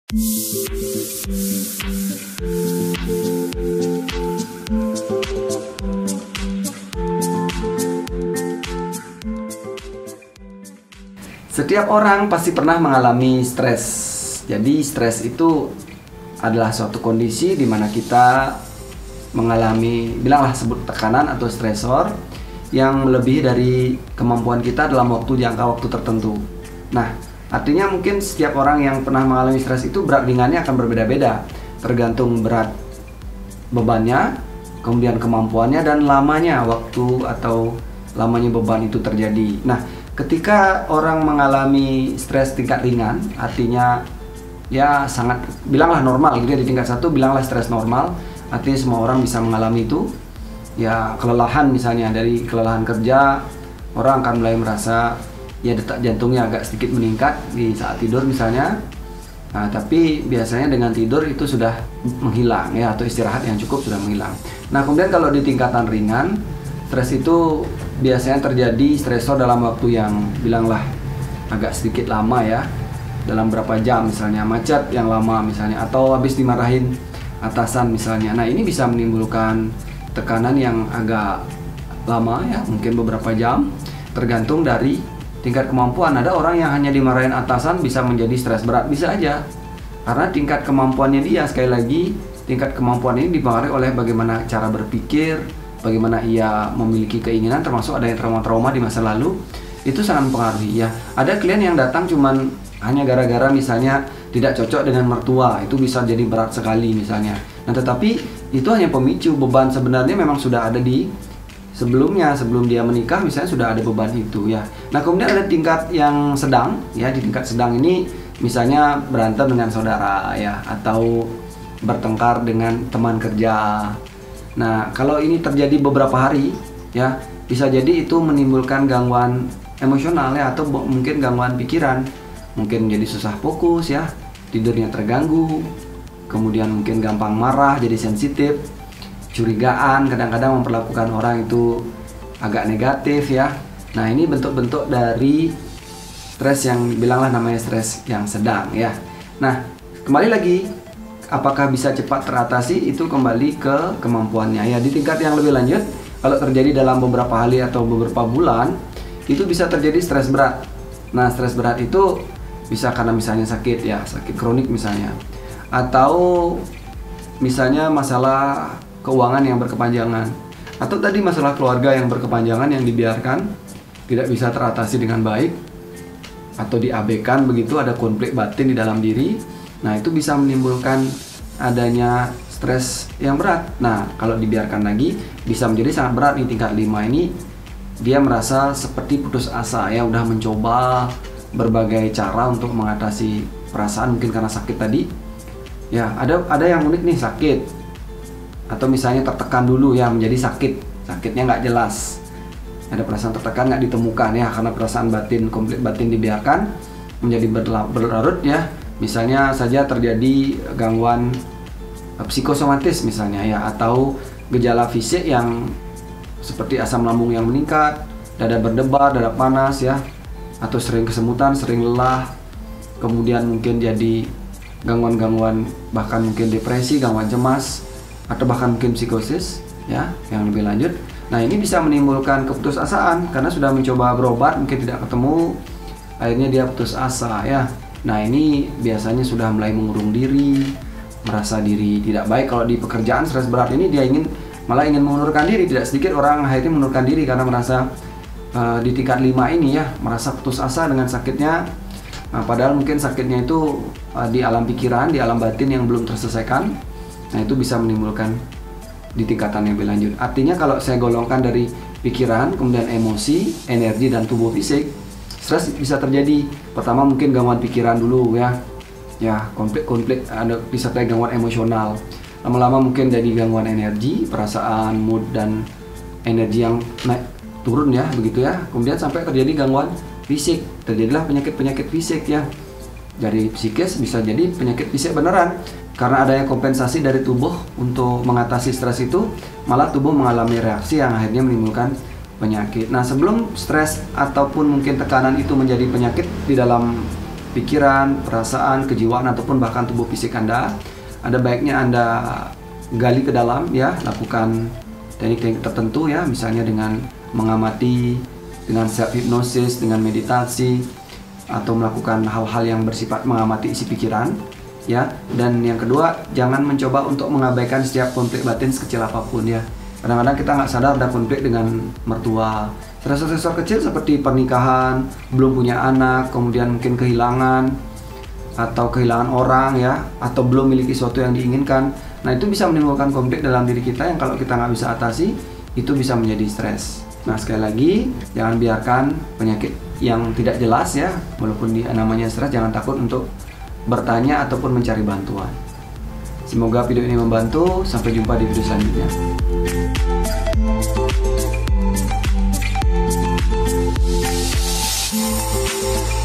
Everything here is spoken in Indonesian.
Setiap orang pasti pernah mengalami stres. Jadi stres itu adalah suatu kondisi di mana kita mengalami, bilanglah sebut tekanan atau stresor yang melebihi dari kemampuan kita dalam jangka waktu tertentu. Nah, artinya mungkin setiap orang yang pernah mengalami stres itu berat ringannya akan berbeda-beda, tergantung berat bebannya, kemudian kemampuannya dan lamanya waktu atau lamanya beban itu terjadi. Nah, ketika orang mengalami stres tingkat ringan, artinya ya sangat, bilanglah normal gitu ya, di tingkat 1 bilanglah stres normal, artinya semua orang bisa mengalami itu. Ya kelelahan misalnya, dari kelelahan kerja orang akan mulai merasa ya detak jantungnya agak sedikit meningkat di saat tidur misalnya. Nah, tapi biasanya dengan tidur itu sudah menghilang ya, atau istirahat yang cukup sudah menghilang. Nah, kemudian kalau di tingkatan ringan, stres itu biasanya terjadi stresor dalam waktu yang bilanglah agak sedikit lama ya, dalam berapa jam misalnya, macet yang lama misalnya, atau habis dimarahin atasan misalnya. Nah, ini bisa menimbulkan tekanan yang agak lama ya, mungkin beberapa jam, tergantung dari tingkat kemampuan. Ada orang yang hanya dimarahin atasan bisa menjadi stres berat, bisa aja, karena tingkat kemampuannya dia. Sekali lagi, tingkat kemampuan ini dipengaruhi oleh bagaimana cara berpikir, bagaimana ia memiliki keinginan, termasuk ada yang trauma-trauma di masa lalu, itu sangat mempengaruhi ya. Ada klien yang datang cuman hanya gara-gara misalnya tidak cocok dengan mertua, itu bisa jadi berat sekali misalnya. Nah, tetapi itu hanya pemicu, beban sebenarnya memang sudah ada di sebelumnya, sebelum dia menikah misalnya sudah ada beban itu ya. Nah, kemudian ada tingkat yang sedang ya. Di tingkat sedang ini misalnya berantem dengan saudara ya, atau bertengkar dengan teman kerja. Nah, kalau ini terjadi beberapa hari ya, bisa jadi itu menimbulkan gangguan emosional ya, atau mungkin gangguan pikiran. Mungkin jadi susah fokus ya, tidurnya terganggu, kemudian mungkin gampang marah, jadi sensitif, curigaan, kadang-kadang memperlakukan orang itu agak negatif ya. Nah, ini bentuk-bentuk dari stres yang bilanglah namanya stres yang sedang ya. Nah, kembali lagi, apakah bisa cepat teratasi, itu kembali ke kemampuannya ya. Di tingkat yang lebih lanjut, kalau terjadi dalam beberapa hari atau beberapa bulan, itu bisa terjadi stres berat. Nah, stres berat itu bisa karena misalnya sakit ya, sakit kronik misalnya, atau misalnya masalah keuangan yang berkepanjangan, atau tadi masalah keluarga yang berkepanjangan yang dibiarkan tidak bisa teratasi dengan baik, atau diabaikan begitu, ada konflik batin di dalam diri. Nah, itu bisa menimbulkan adanya stres yang berat. Nah, kalau dibiarkan lagi bisa menjadi sangat berat. Di tingkat 5 ini dia merasa seperti putus asa ya, udah mencoba berbagai cara untuk mengatasi perasaan, mungkin karena sakit tadi ya. Ada yang unik nih, sakit atau misalnya tertekan dulu ya, menjadi sakitnya nggak jelas, ada perasaan tertekan nggak ditemukan ya, karena perasaan batin, konflik batin dibiarkan menjadi berlarut ya. Misalnya saja terjadi gangguan psikosomatis misalnya ya, atau gejala fisik yang seperti asam lambung yang meningkat, dada berdebar, dada panas ya, atau sering kesemutan, sering lelah, kemudian mungkin jadi gangguan-gangguan, bahkan mungkin depresi, gangguan cemas, atau bahkan mungkin psikosis ya yang lebih lanjut. Nah, ini bisa menimbulkan keputusasaan karena sudah mencoba berobat, mungkin tidak ketemu, akhirnya dia putus asa ya. Nah, ini biasanya sudah mulai mengurung diri, merasa diri tidak baik. Kalau di pekerjaan stres berat ini dia malah ingin mengundurkan diri. Tidak sedikit orang akhirnya mengundurkan diri karena merasa di tingkat 5 ini ya, merasa putus asa dengan sakitnya. Nah, padahal mungkin sakitnya itu di alam pikiran, di alam batin yang belum terselesaikan. Nah, itu bisa menimbulkan di tingkatan yang lebih lanjut. Artinya kalau saya golongkan dari pikiran, kemudian emosi, energi, dan tubuh fisik, stres bisa terjadi. Pertama mungkin gangguan pikiran dulu ya, konflik, ada disertai gangguan emosional. Lama-lama mungkin jadi gangguan energi, perasaan, mood, dan energi yang naik turun ya, begitu ya. Kemudian sampai terjadi gangguan fisik, terjadilah penyakit-penyakit fisik ya. Dari psikis bisa jadi penyakit fisik beneran, karena adanya kompensasi dari tubuh untuk mengatasi stres itu, malah tubuh mengalami reaksi yang akhirnya menimbulkan penyakit. Nah, sebelum stres ataupun mungkin tekanan itu menjadi penyakit di dalam pikiran, perasaan, kejiwaan ataupun bahkan tubuh fisik Anda, ada baiknya Anda gali ke dalam ya, lakukan teknik-teknik tertentu ya, misalnya dengan mengamati, dengan self hypnosis, dengan meditasi, atau melakukan hal-hal yang bersifat mengamati isi pikiran ya. Dan yang kedua, jangan mencoba untuk mengabaikan setiap konflik batin sekecil apapun ya. Kadang-kadang kita nggak sadar ada konflik dengan mertua. Stresor-stresor kecil seperti pernikahan, belum punya anak, kemudian mungkin kehilangan atau kehilangan orang ya, atau belum memiliki sesuatu yang diinginkan. Nah, itu bisa menimbulkan konflik dalam diri kita yang kalau kita nggak bisa atasi, itu bisa menjadi stres. Nah, sekali lagi, jangan biarkan penyakit yang tidak jelas ya, walaupun namanya stres, jangan takut untuk bertanya ataupun mencari bantuan. Semoga video ini membantu. Sampai jumpa di video selanjutnya.